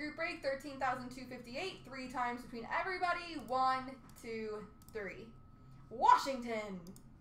group break, 13,258. 3 times between everybody. 1, 2, 3. Washington.